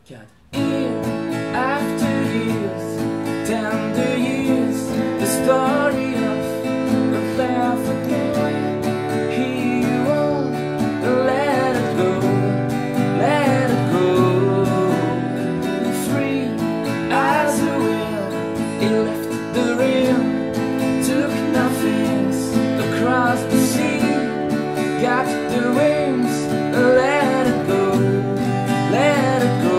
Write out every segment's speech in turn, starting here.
Got year after years, tender years, the story of a barefoot boy. He won't let it go, let it go. Free as a will, he left the rim, took nothings across the sea, got the wings, let it go, let it go.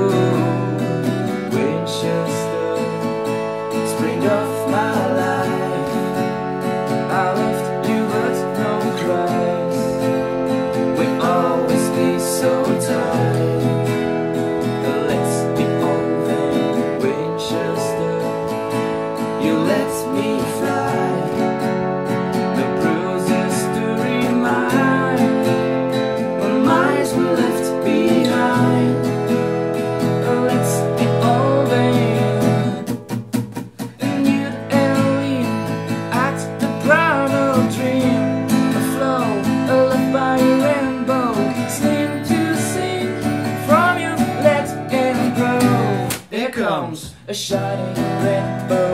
Spring of my life, I left you but no cries. We'll always be so tight. Let's be old and Winchester. You let me fly. The bruises to remind when miles were left behind. Let's be old and comes a shining red bird.